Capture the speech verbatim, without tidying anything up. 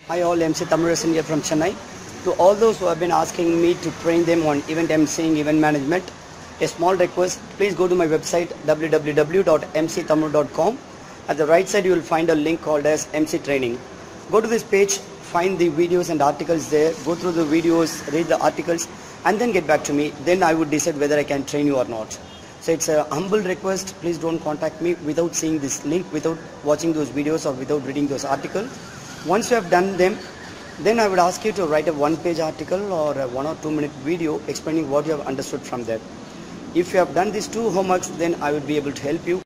Hi all, Emcee Tamarasan here from Chennai. To all those who have been asking me to train them on event emceeing, event management, a small request, please go to my website w w w dot m c tamar dot com. At the right side you will find a link called as Emcee Training. Go to this page, find the videos and articles there, go through the videos, read the articles and then get back to me. Then I would decide whether I can train you or not. So it's a humble request, please don't contact me without seeing this link, without watching those videos or without reading those articles. Once you have done them, then I would ask you to write a one-page article or a one or two minute video explaining what you have understood from there. If you have done these two homeworks, then I would be able to help you.